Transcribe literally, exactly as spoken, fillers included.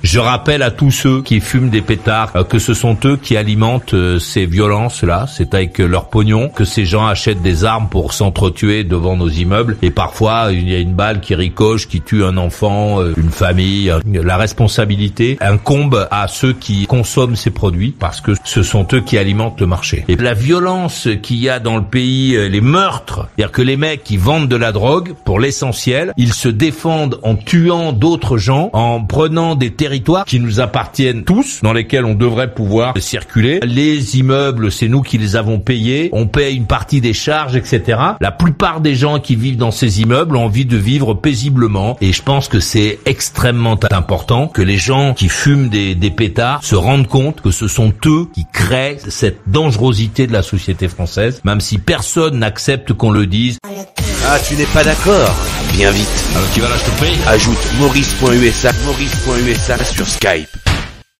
Je rappelle à tous ceux qui fument des pétards euh, que ce sont eux qui alimentent euh, ces violences-là. C'est avec euh, leur pognon que ces gens achètent des armes pour s'entretuer devant nos immeubles. Et parfois, il y a une balle qui ricoche, qui tue un enfant, euh, une famille. La responsabilité incombe à ceux qui consomment ces produits parce que ce sont eux qui alimentent le marché. Et la violence qu'il y a dans le pays, euh, les meurtres, c'est-à-dire que les mecs qui vendent de la drogue, pour l'essentiel, ils se défendent en tuant d'autres gens, en prenant des territoires qui nous appartiennent tous, dans lesquels on devrait pouvoir circuler. Les immeubles, c'est nous qui les avons payés, on paye une partie des charges, et cetera. La plupart des gens qui vivent dans ces immeubles ont envie de vivre paisiblement, et je pense que c'est extrêmement important que les gens qui fument des, des pétards se rendent compte que ce sont eux qui créent cette dangerosité de la société française, même si personne n'accepte qu'on le dise. Ah, tu n'es pas d'accord? Viens vite. Alors tu vas là, je te prie. Ajoute maurice point u s a, maurice point u s a sur Skype.